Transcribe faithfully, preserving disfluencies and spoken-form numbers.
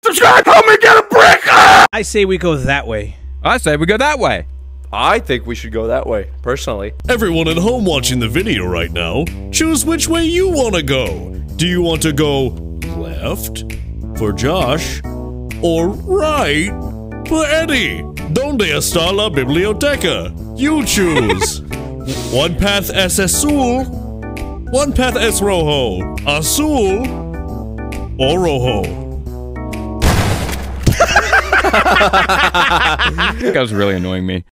subscribe, help me get a brick! Ah! I say we go that way. I say we go that way. I think we should go that way, personally. Everyone at home watching the video right now, choose which way you want to go. Do you want to go left for Josh or right for Eddie? Donde está la biblioteca? You choose. One path es azul, one path es rojo. Azul or rojo. That was really annoying me.